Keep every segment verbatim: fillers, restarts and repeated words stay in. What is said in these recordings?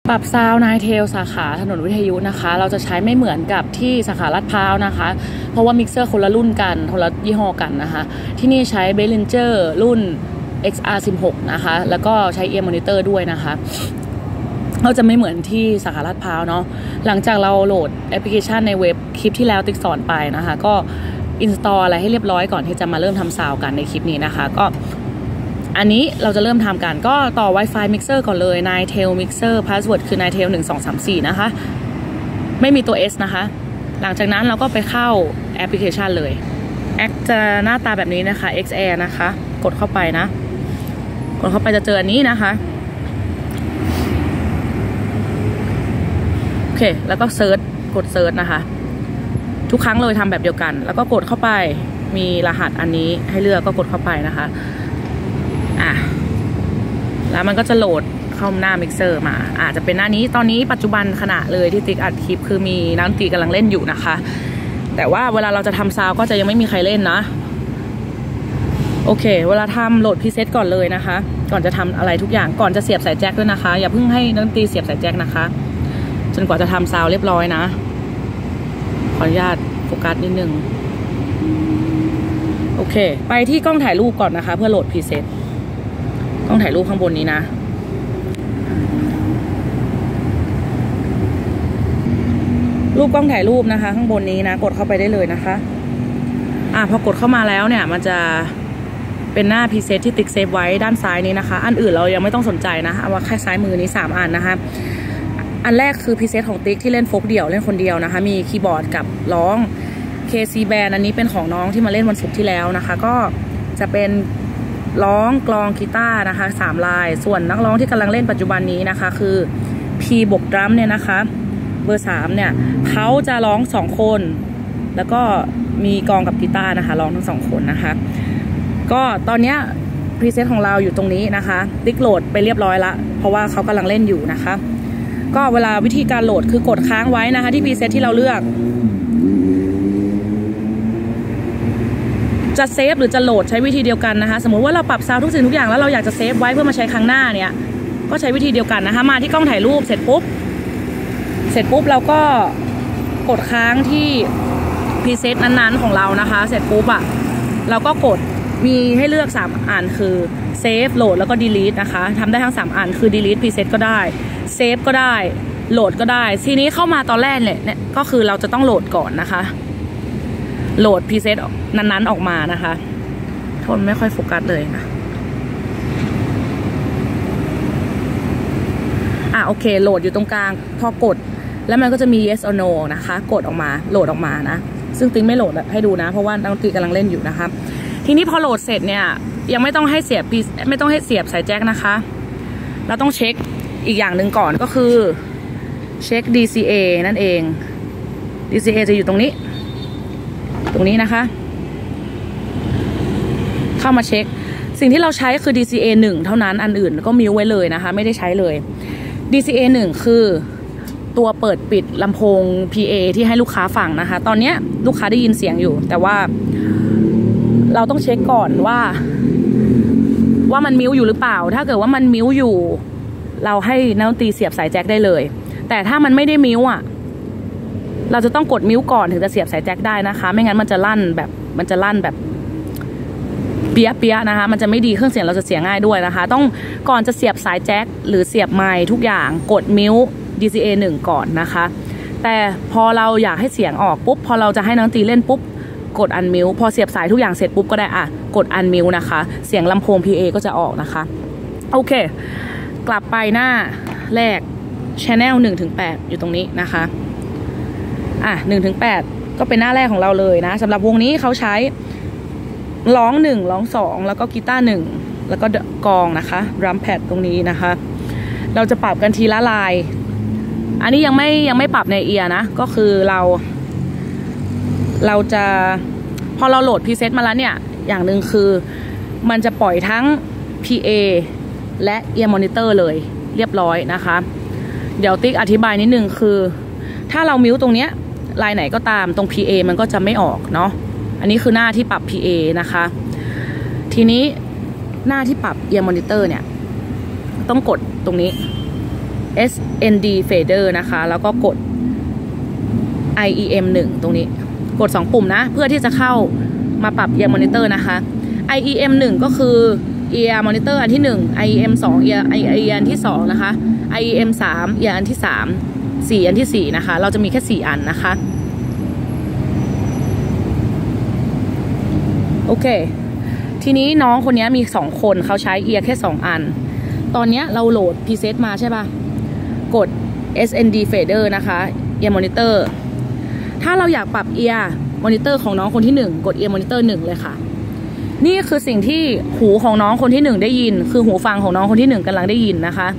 ปรับซาวน์ไนเทลสาขาถนนวิทยุนะคะเราจะใช้ไม่เหมือนกับที่สาขาลาดพร้าวนะคะเพราะว่ามิกเซอร์คนละรุ่นกันคนละยี่ห้อกันนะคะที่นี่ใช้ Behringer รุ่น เอ็กซ์ อาร์ สิบหก นะคะแล้วก็ใช้ Ear Monitor ด้วยนะคะเราจะไม่เหมือนที่สาขาลาดพร้าวเนาะหลังจากเราโหลดแอปพลิเคชันในเว็บคลิปที่แล้วติ๊กสอนไปนะคะก็อินสตอลอะไรให้เรียบร้อยก่อนที่จะมาเริ่มทำซาวน์กันในคลิปนี้นะคะก็อันนี้เราจะเริ่มทำกันก็ต่อ Wi-Fi Mixer ก่อนเลย Nitel Mixer Password คือ Nitel หนึ่ง สอง สาม สี่นะคะไม่มีตัว S นะคะหลังจากนั้นเราก็ไปเข้าแอปพลิเคชันเลยแอปจะหน้าตาแบบนี้นะคะ X Air นะคะกดเข้าไปนะกดเข้าไปจะเจออันนี้นะคะโอเคแล้วก็เซิร์ชกดเซิร์ชนะคะทุกครั้งเลยทำแบบเดียวกันแล้วก็กดเข้าไปมีรหัสอันนี้ให้เลือกก็กดเข้าไปนะคะอ่ะแล้วมันก็จะโหลดเข้าหน้ามิกเซอร์มาอาจจะเป็นหน้านี้ตอนนี้ปัจจุบันขณะเลยที่ติ๊กอัดคลิปคือมีนักดนตรีกำลังเล่นอยู่นะคะแต่ว่าเวลาเราจะทำซาวก็จะยังไม่มีใครเล่นนะโอเคเวลาทำโหลดพรีเซตก่อนเลยนะคะก่อนจะทำอะไรทุกอย่างก่อนจะเสียบสายแจ็คด้วยนะคะอย่าเพิ่งให้นักดนตรีเสียบสายแจ็คนะคะจนกว่าจะทำซาวเรียบร้อยนะขออนุญาตโฟกัสนิดนึงโอเคไปที่กล้องถ่ายรูปก่อนนะคะเพื่อโหลดพรีเซตกล้องถ่ายรูปข้างบนนี้นะรูปกล้องถ่ายรูปนะคะข้างบนนี้นะกดเข้าไปได้เลยนะคะอ่ะพอกดเข้ามาแล้วเนี่ยมันจะเป็นหน้าพรีเซตที่ติ๊กเซฟไว้ด้านซ้ายนี้นะคะอันอื่นเรายังไม่ต้องสนใจนะเอาว่าแค่ซ้ายมือนี้สามอันนะคะอันแรกคือพรีเซตของติ๊กที่เล่นโฟกเดี่ยวเล่นคนเดียวนะคะมีคีย์บอร์ดกับร้อง เค ซี Band อันนี้เป็นของน้องที่มาเล่นวันศุกร์ที่แล้วนะคะก็จะเป็นร้องกลองกีตาร์นะคะสามลายส่วนนักร้องที่กำลังเล่นปัจจุบันนี้นะคะคือ P บวกดรัมเนี่ยนะคะเบอร์สามเนี่ยเขาจะร้องสองคนแล้วก็มีกลองกับกีตาร์นะคะร้องทั้งสองคนนะคะก็ตอนนี้พรีเซตของเราอยู่ตรงนี้นะคะติ๊กโหลดไปเรียบร้อยละเพราะว่าเขากำลังเล่นอยู่นะคะก็เวลาวิธีการโหลดคือกดค้างไว้นะคะที่พรีเซตที่เราเลือกจะเซฟหรือจะโหลดใช้วิธีเดียวกันนะคะสมมติว่าเราปรับซาวด์ทุกสิ่งทุกอย่างแล้วเราอยากจะเซฟไว้เพื่อมาใช้ครั้งหน้าเนี่ยก็ใช้วิธีเดียวกันนะคะมาที่กล้องถ่ายรูปเสร็จปุ๊บเสร็จปุ๊บเราก็กดค้างที่พรีเซตนั้นๆของเรานะคะเสร็จปุ๊บอ่ะเราก็กดมีให้เลือกสามอันคือเซฟโหลดแล้วก็ดีลีทนะคะทำได้ทั้งสามอันคือดีลีทพรีเซตก็ได้เซฟก็ได้โหลดก็ได้ทีนี้เข้ามาตอนแรกเนี่ยก็คือเราจะต้องโหลดก่อนนะคะโหลดพรีเซตนั้นๆออกมานะคะโทนไม่ค่อยโฟกัสเลยนะอ่ะโอเคโหลดอยู่ตรงกลางพอกดแล้วมันก็จะมี yes or no นะคะกดออกมาโหลดออกมานะซึ่งติ๊งไม่โหลดให้ดูนะเพราะว่านักดนตรีกำลังเล่นอยู่นะคะทีนี้พอโหลดเสร็จเนี่ยยังไม่ต้องให้เสียบไม่ต้องให้เสียบสายแจ็คนะคะเราต้องเช็คอีกอย่างหนึ่งก่อนก็คือเช็ค ดี ซี เอ นั่นเอง ดี ซี เอ จะอยู่ตรงนี้ตรงนี้นะคะเข้ามาเช็คสิ่งที่เราใช้คือ ดี ซี เอ หนึ่งเท่านั้นอันอื่นก็มิวไว้เลยนะคะไม่ได้ใช้เลย ดี ซี เอ หนึ่งคือตัวเปิดปิดลำโพง พี เอ ที่ให้ลูกค้าฟังนะคะตอนนี้ลูกค้าได้ยินเสียงอยู่แต่ว่าเราต้องเช็คก่อนว่าว่ามันมิวอยู่หรือเปล่าถ้าเกิดว่ามันมิวอยู่เราให้นักดนตรีเสียบสายแจ็คได้เลยแต่ถ้ามันไม่ได้มิวอ่ะเราจะต้องกดมิวก่อนถึงจะเสียบสายแจ็คได้นะคะไม่งั้นมันจะลั่นแบบมันจะลั่นแบบเปียเปียนะคะมันจะไม่ดีเครื่องเสียงเราจะเสียง่ายด้วยนะคะต้องก่อนจะเสียบสายแจ็คหรือเสียบไมค์ทุกอย่างกดมิว ดี ซี เอ หนึ่งก่อนนะคะแต่พอเราอยากให้เสียงออกปุ๊บพอเราจะให้นักดนตรีเล่นปุ๊บกดอันมิวพอเสียบสายทุกอย่างเสร็จปุ๊บก็ได้อ่ะกดอันมิวนะคะเสียงลำโพง พี เอ ก็จะออกนะคะโอเคกลับไปหน้าแรก Channel หนึ่งถึงแปดอยู่ตรงนี้นะคะอ่ะหนึ่งถึงแปดก็เป็นหน้าแรกของเราเลยนะสำหรับวงนี้เขาใช้ร้องหนึ่งร้องสองแล้วก็กีตาร์หนึ่งแล้วก็กลองนะคะดรัมแพดตรงนี้นะคะเราจะปรับกันทีละลายอันนี้ยังไม่ยังไม่ปรับในเอียร์นะก็คือเราเราจะพอเราโหลดพรีเซตมาแล้วเนี่ยอย่างหนึ่งคือมันจะปล่อยทั้ง พี เอ และ Ear Monitor เลยเรียบร้อยนะคะเดี๋ยวติ๊กอธิบายนิดนึงคือถ้าเรามิวตรงเนี้ยลายไหนก็ตามตรง พี เอ มันก็จะไม่ออกเนาะอันนี้คือหน้าที่ปรับ พี เอ นะคะทีนี้หน้าที่ปรับ Ear Monitor เนี่ยต้องกดตรงนี้เอส เอ็น ดี Fader นะคะแล้วก็กด ไอ อี เอ็ม หนึ่ง ตรงนี้กดสองปุ่มนะเพื่อที่จะเข้ามาปรับ Ear Monitor นะคะ ไอ อี เอ็ม หนึ่ง ก็คือ Ear Monitor อันที่หนึ่ง ไอ อี เอ็ม สอง Ear Ear อันที่สองนะคะ ไอ อี เอ็ม สาม Ear อันที่สาม สี่อันที่สี่นะคะเราจะมีแค่สี่อันนะคะโอเคทีนี้น้องคนนี้มีสองคนเขาใช้ Ear แค่สองอันตอนนี้เราโหลด preset มาใช่ป่ะกด เอส เอ็น ดี Fader นะคะ Ear Monitor ถ้าเราอยากปรับ Ear Monitor ของน้องคนที่หนึ่งกด Ear Monitor หนึ่งเลยค่ะนี่คือสิ่งที่หูของน้องคนที่หนึ่งได้ยินคือหูฟังของน้องคนที่หนึ่งกำลังได้ยินนะคะ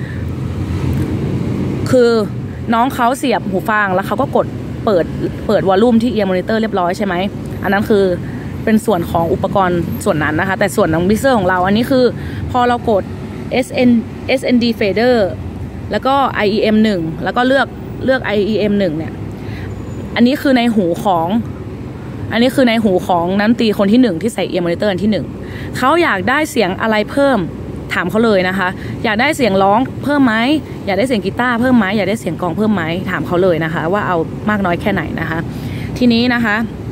คือน้องเขาเสียบหูฟังแล้วเขาก็กดเปิดเปิดวอลลุ่มที่ Ear Monitor เรียบร้อยใช่ไหมอันนั้นคือเป็นส่วนของอุปกรณ์ส่วนนั้นนะคะแต่ส่วนของมิกเซอร์ของเราอันนี้คือพอเรากด เอส เอ็น เอส เอ็น ดี Fader แล้วก็ ไอ อี เอ็ม หนึ่ง แล้วก็เลือกเลือก ไอ อี เอ็ม หนึ่ง เนี่ยอันนี้คือในหูของอันนี้คือในหูของนักดนตรีคนที่หนึ่งที่ใส่ Ear Monitor อันที่หนึ่งเขาอยากได้เสียงอะไรเพิ่มถามเขาเลยนะคะอยากได้เสียงร้องเพิ่มไหมอยากได้เสียงกีตาร์เพิ่มไหมอยากได้เสียงกลองเพิ่มไหมถามเขาเลยนะคะว่าเอามากน้อยแค่ไหนนะคะทีนี้นะคะ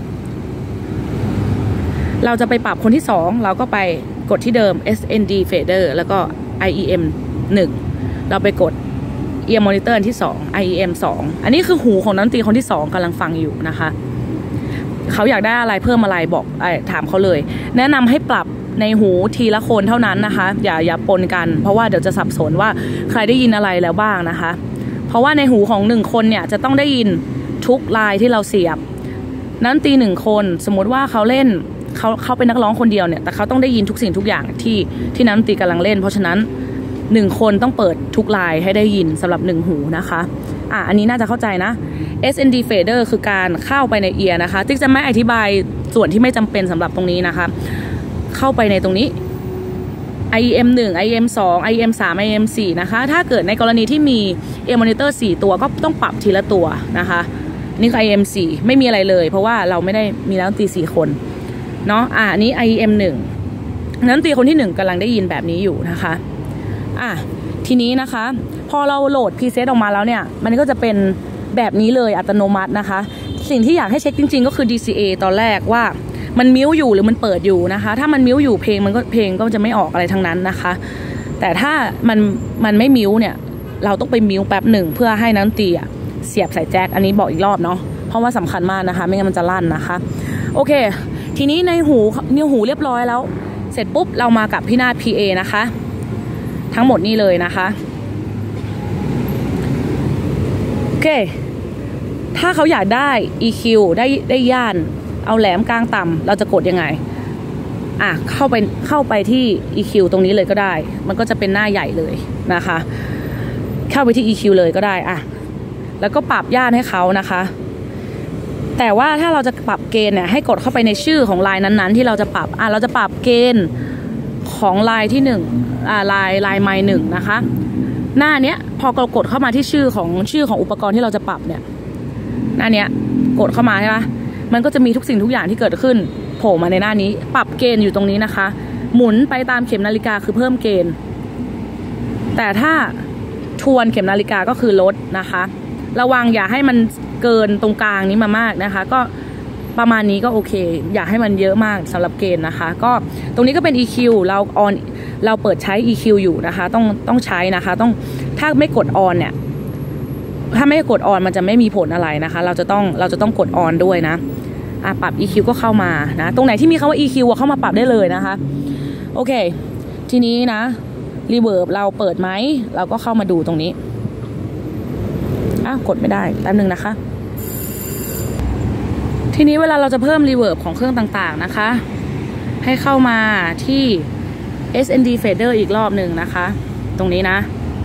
เราจะไปปรับคนที่สองเราก็ไปกดที่เดิม เอส เอ็น ดี Fader แล้วก็ ไอ อี เอ็ม หนึ่ง เราไปกด Ear Monitor อันที่สอง ไอ อี เอ็ม สอง อันนี้คือหูของนักดนตรีคนที่สองกำลังฟังอยู่นะคะเขาอยากได้อะไรเพิ่มอะไรบอกถามเขาเลยแนะนำให้ปรับในหูทีละคนเท่านั้นนะคะอย่าอย่าปนกันเพราะว่าเดี๋ยวจะสับสนว่าใครได้ยินอะไรแล้วบ้างนะคะเพราะว่าในหูของหนึ่งคนเนี่ยจะต้องได้ยินทุกลายที่เราเสียบนักดนตรีหนึ่งคนสมมติว่าเขาเล่นเขาเขาเป็นนักร้องคนเดียวเนี่ยแต่เขาต้องได้ยินทุกสิ่งทุกอย่างที่ที่นักดนตรีกำลังเล่นเพราะฉะนั้นหนึ่งคนต้องเปิดทุกลายให้ได้ยินสำหรับหนึ่งหูนะคะอ่ะอันนี้น่าจะเข้าใจนะ เอส เอ็น ดี Fader คือการเข้าไปใน ear นะคะติ๊กจะไม่อธิบายส่วนที่ไม่จำเป็นสำหรับตรงนี้นะคะเข้าไปในตรงนี้ ไอ อี เอ็ม หนึ่ง ไอ อี เอ็ม สอง ไอ อี เอ็ม สาม ไอ อี เอ็ม สี่ นะคะถ้าเกิดในกรณีที่มี Ear Monitor สี่ตัวก็ต้องปรับทีละตัวนะคะนี่คือ ไอ อี เอ็ม สี่ ไม่มีอะไรเลยเพราะว่าเราไม่ได้มีนักดนตรีสี่คนเนาะอ่ะอันนี้ ไอ อี เอ็ม หนึ่ง นักดนตรีคนที่หนึ่งกำลังได้ยินแบบนี้อยู่นะคะอ่ะทีนี้นะคะพอเราโหลด preset ออกมาแล้วเนี่ยมันก็จะเป็นแบบนี้เลยอัตโนมัตินะคะสิ่งที่อยากให้เช็คจริงๆก็คือ ดี ซี เอ ตอนแรกว่ามันมิวอยู่หรือมันเปิดอยู่นะคะถ้ามันมิวอยู่เพลงมันก็เพลงก็จะไม่ออกอะไรทั้งนั้นนะคะแต่ถ้ามันมันไม่มิวเนี่ยเราต้องไปมิวแป๊บหนึ่งเพื่อให้นักดนตรีอ่ะเสียบใส่แจ็คอันนี้บอกอีกรอบเนาะเพราะว่าสำคัญมากนะคะไม่งั้นมันจะลั่นนะคะโอเคทีนี้ในหูนิ้วหูเรียบร้อยแล้วเสร็จปุ๊บเรามากับพี่นาฏ พี เอ นะคะทั้งหมดนี่เลยนะคะโอเคถ้าเขาอยากได้ อี คิว ได้ได้ย่านเอาแหลมกลางต่ำเราจะกดยังไงอ่ะเข้าไปเข้าไปที่ อี คิว ตรงนี้เลยก็ได้มันก็จะเป็นหน้าใหญ่เลยนะคะเข้าไปที่ อี คิว เลยก็ได้อ่ะแล้วก็ปรับย่านให้เขานะคะแต่ว่าถ้าเราจะปรับเกณฑ์เนี่ยให้กดเข้าไปในชื่อของลายนั้นๆที่เราจะปรับอ่ะเราจะปรับเกณฑ์ของลายที่หนึ่งอ่าลายลายไมค์หนึ่งนะคะหน้าเนี้ยพอเรากดเข้ามาที่ชื่อของชื่อของอุปกรณ์ที่เราจะปรับเนี่ยหน้าเนี้ยกดเข้ามาใช่ไหมมันก็จะมีทุกสิ่งทุกอย่างที่เกิดขึ้นโผล่มาในหน้านี้ปรับเกณฑ์อยู่ตรงนี้นะคะหมุนไปตามเข็มนาฬิกาคือเพิ่มเกณฑ์แต่ถ้าทวนเข็มนาฬิกาก็คือลดนะคะระวังอย่าให้มันเกินตรงกลางนี้มามากนะคะก็ประมาณนี้ก็โอเคอย่าให้มันเยอะมากสำหรับเกณฑ์นะคะก็ตรงนี้ก็เป็น อี คิว เราออนเราเปิดใช้ อี คิว อยู่นะคะต้องต้องใช้นะคะต้องถ้าไม่กดออนเนี่ยถ้าไม่กดออนมันจะไม่มีผลอะไรนะคะเราจะต้องเราจะต้องกดออนด้วยนะอ่ะปรับ อี คิว ก็เข้ามานะตรงไหนที่มีคำว่า อี คิว เข้ามาปรับได้เลยนะคะโอเคทีนี้นะรีเวิร์บเราเปิดไหมเราก็เข้ามาดูตรงนี้อ่ะกดไม่ได้แป๊บนึงนะคะทีนี้เวลาเราจะเพิ่มรีเวิร์บของเครื่องต่างๆนะคะให้เข้ามาที่ เอส เอ็น ดี Fader อีกรอบหนึ่งนะคะตรงนี้นะ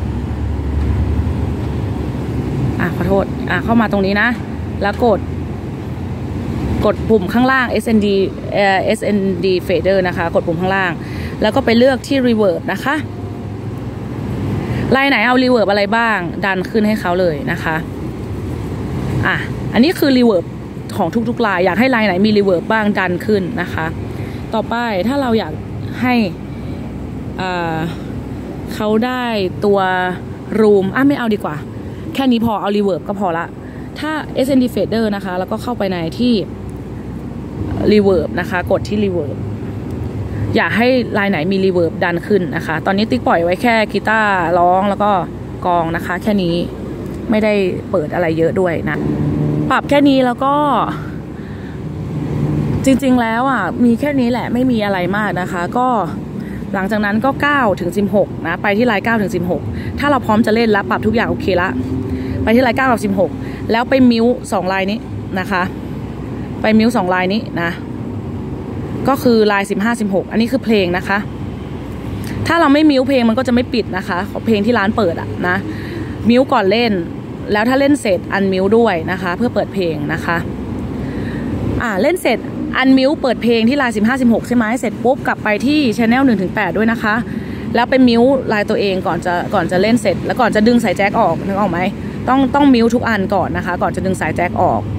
อ่ะขอโทษอ่ะเข้ามาตรงนี้นะแล้วกดกดปุ่มข้างล่าง เอส เอ็น ดี เอ่อ เอส เอ็น ดี Fader นะคะกดปุ่มข้างล่างแล้วก็ไปเลือกที่ Reverb นะคะลายไหนเอา Reverb อะไรบ้างดันขึ้นให้เขาเลยนะคะอ่ะอันนี้คือ Reverb ของทุกๆลายอยากให้ลายไหนมี Reverb บ้างดันขึ้นนะคะต่อไปถ้าเราอยากให้อ่าเขาได้ตัว room อ่ะไม่เอาดีกว่าแค่นี้พอเอา reverb ก็พอละถ้า เอส เอ็น ดี fader นะคะแล้วก็เข้าไปในที่ reverb นะคะกดที่ reverb อยากให้ลายไหนมี reverb ดันขึ้นนะคะตอนนี้ติ๊กปล่อยไว้แค่กีตาร์ร้องแล้วก็กลองนะคะแค่นี้ไม่ได้เปิดอะไรเยอะด้วยนะปรับแค่นี้แล้วก็จริงๆแล้วอ่ะมีแค่นี้แหละไม่มีอะไรมากนะคะก็หลังจากนั้นก็เก้าถึงสิบหกนะไปที่ลายเก้าถึงสิบหกถ้าเราพร้อมจะเล่นแล้วปรับทุกอย่างโอเคละไปที่ลายเก้ากับสิบหกแล้วไปมิวสองลายนี้นะคะไปมิวสองลายนี้นะก็คือลายสิบห้า สิบหกอันนี้คือเพลงนะคะถ้าเราไม่มิวเพลงมันก็จะไม่ปิดนะคะเพลงที่ร้านเปิดอ่ะนะมิวก่อนเล่นแล้วถ้าเล่นเสร็จอันมิวด้วยนะคะเพื่อเปิดเพลงนะคะอ่าเล่นเสร็จอันมิวเปิดเพลงที่ลายสิบห้า สิบหกใช่ไหมเสร็จปุ๊บกลับไปที่ channel หนึ่งถึงแปดด้วยนะคะแล้วไปมิวลายตัวเองก่อนจะก่อนจะเล่นเสร็จแล้วก่อนจะดึงสายแจ็คออกนึกออกไหมต้องต้องมิวทุกอันก่อนนะคะก่อนจะดึงสายแจ็คออก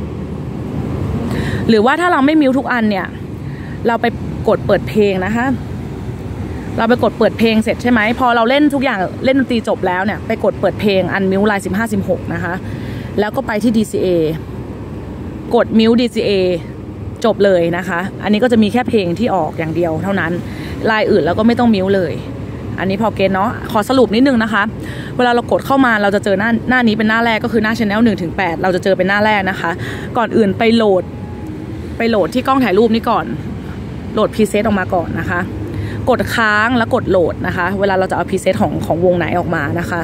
หรือว่าถ้าเราไม่มิวทุกอันเนี่ยเราไปกดเปิดเพลงนะคะเราไปกดเปิดเพลงเสร็จใช่ไหมพอเราเล่นทุกอย่างเล่นดนตรีจบแล้วเนี่ยไปกดเปิดเพลงอันมิวลายสิบห้า สิบหกนะคะแล้วก็ไปที่ ดี ซี เอ กดมิว ดี ซี เอ จบเลยนะคะอันนี้ก็จะมีแค่เพลงที่ออกอย่างเดียวเท่านั้นลายอื่นแล้วก็ไม่ต้องมิวเลยอันนี้พอเก็ตเนาะขอสรุปนิดนึงนะคะเวลาเรากดเข้ามาเราจะเจอหน้าหน้านี้เป็นหน้าแรกก็คือหน้า channel หนึ่งถึงแปดเราจะเจอเป็นหน้าแรกนะคะก่อนอื่นไปโหลดไปโหลดที่กล้องถ่ายรูปนี้ก่อนโหลดพรีเซตออกมาก่อนนะคะกดค้างแล้วกดโหลดนะคะเวลาเราจะเอาพรีเซตของของวงไหนออกมานะคะ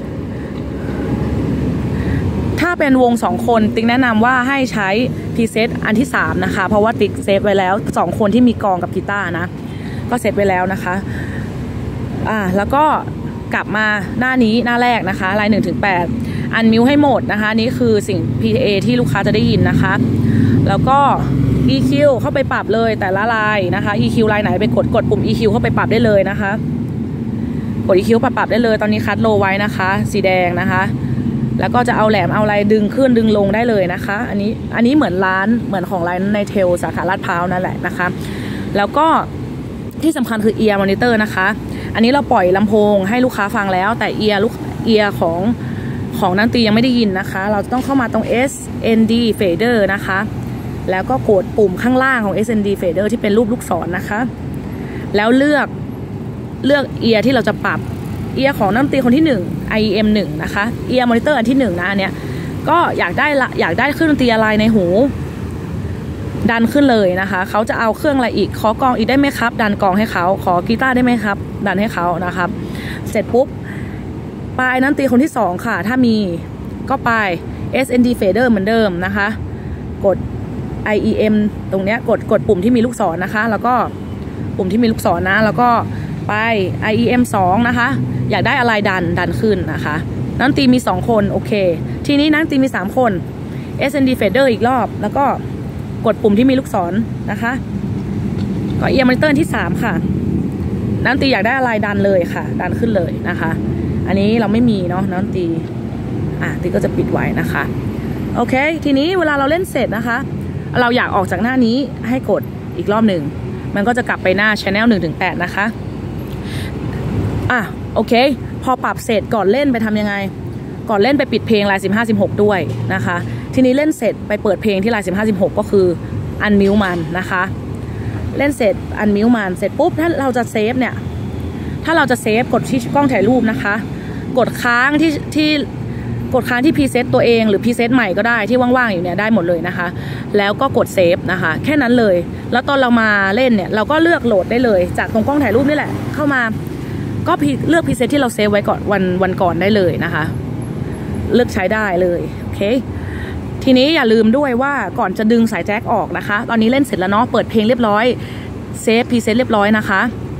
ถ้าเป็นวงสองคนติ๊กแนะนำว่าให้ใช้พรีเซตอันที่สามนะคะเพราะว่าติ๊กเซฟไว้แล้วสองคนที่มีกลองกับกีตาร์นะก็เซฟไว้แล้วนะคะอ่าแล้วก็กลับมาหน้านี้หน้าแรกนะคะลายหนึ่งถึงแปดอันมิวให้หมดนะคะนี่คือสิ่ง พี เอ ที่ลูกค้าจะได้ยินนะคะแล้วก็ อี คิว เข้าไปปรับเลยแต่ละลายนะคะ อี คิว ลายไหนไปกดกดปุ่ม อี คิว เข้าไปปรับได้เลยนะคะกด อี คิว ปรับปรับได้เลยตอนนี้คัดโลไว้นะคะสีแดงนะคะแล้วก็จะเอาแหลมเอาอะไรดึงขึ้นดึงลงได้เลยนะคะอันนี้อันนี้เหมือนร้านเหมือนของร้านในเทลสาขาลาดพร้าวนั่นแหละนะคะแล้วก็ที่สำคัญคือ ear monitor นะคะอันนี้เราปล่อยลำโพงให้ลูกค้าฟังแล้วแต่ ear ลูก ear ของของนักดนตรียังไม่ได้ยินนะคะเราต้องเข้ามาตรง เอส เอ็น ดี fader นะคะแล้วก็กดปุ่มข้างล่างของ เอส เอ็น ดี fader ที่เป็นรูปลูกศร นะคะแล้วเลือกเลือก ear ที่เราจะปรับ ear ของนักดนตรีคนที่หนึ่ง ไอ อี เอ็ม หนึ่งนะคะ ear monitor อันที่หนึ่งนะอันเนี้ยก็อยากได้ละอยากได้เครื่องดนตรีอะไรในหูดันขึ้นเลยนะคะเขาจะเอาเครื่องอะไรอีกขอกลองอีกได้ไหมครับดันกลองให้เขาขอกีตาร์ได้ไหมครับดันให้เขานะครับเสร็จปุ๊บปลายนักดนตรีคนที่สองค่ะถ้ามีก็ไป เอส เอ็น ดี fader เหมือนเดิมนะคะกด ไอ อี เอ็ม ตรงเนี้ยกดกดปุ่มที่มีลูกศรนะคะแล้วก็ปุ่มที่มีลูกศรนะแล้วก็ไป ไอ อี เอ็ม สองนะคะอยากได้อะไรดันดันขึ้นนะคะนักดนตรีมีสองคนโอเคทีนี้นักดนตรีมีสามคน เอส เอ็น ดี fader อีกรอบแล้วก็กดปุ่มที่มีลูกศรนะคะก็ ear monitor ที่สามค่ะนักดนตรีอยากได้อะไรดันเลยค่ะดันขึ้นเลยนะคะอันนี้เราไม่มีเนาะนักดนตรีอ่ะติ๊กก็จะปิดไว้นะคะโอเคทีนี้เวลาเราเล่นเสร็จนะคะเราอยากออกจากหน้านี้ให้กดอีกรอบหนึ่งมันก็จะกลับไปหน้า channel หนึ่งถึงแปดนะคะอ่ะโอเคพอปรับเสร็จก่อนเล่นไปทำยังไงก่อนเล่นไปปิดเพลงลายสิบห้า สิบหกด้วยนะคะทีนี้เล่นเสร็จไปเปิดเพลงที่ลายสิบห้า สิบหกก็คืออันมิวมันนะคะเล่นเสร็จอันมิวมันเสร็จปุ๊บถ้าเราจะเซฟเนี่ยถ้าเราจะเซฟกดที่กล้องถ่ายรูปนะคะกดค้างที่ที่กดค้างที่พรีเซตตัวเองหรือพรีเซตใหม่ก็ได้ที่ว่างๆอยู่เนี่ยได้หมดเลยนะคะแล้วก็กดเซฟนะคะแค่นั้นเลยแล้วตอนเรามาเล่นเนี่ยเราก็เลือกโหลดได้เลยจากตรงกล้องถ่ายรูปนี่แหละเข้ามาก็เลือกพรีเซตที่เราเซฟไว้ก่อนวันวันก่อนได้เลยนะคะเลือกใช้ได้เลยโอเคทีนี้อย่าลืมด้วยว่าก่อนจะดึงสายแจ็คออกนะคะตอนนี้เล่นเสร็จแล้วเนาะเปิดเพลงเรียบร้อยเซฟพรีเซตเรียบร้อยนะคะ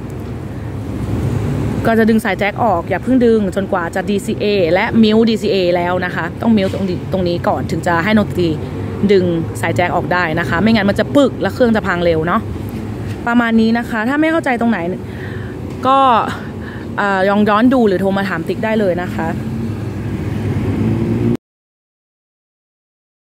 ก็จะดึงสายแจ็คออกอย่าเพิ่งดึงจนกว่าจะ ดี ซี เอ และมิว ดี ซี เอ แล้วนะคะต้องมิวตรงตรงนี้ก่อนถึงจะให้ดนตรีดึงสายแจ็คออกได้นะคะไม่งั้นมันจะปึกและเครื่องจะพังเร็วเนาะประมาณนี้นะคะถ้าไม่เข้าใจตรงไหนก็ลองย้อนดูหรือโทรมาถามติ๊กได้เลยนะคะ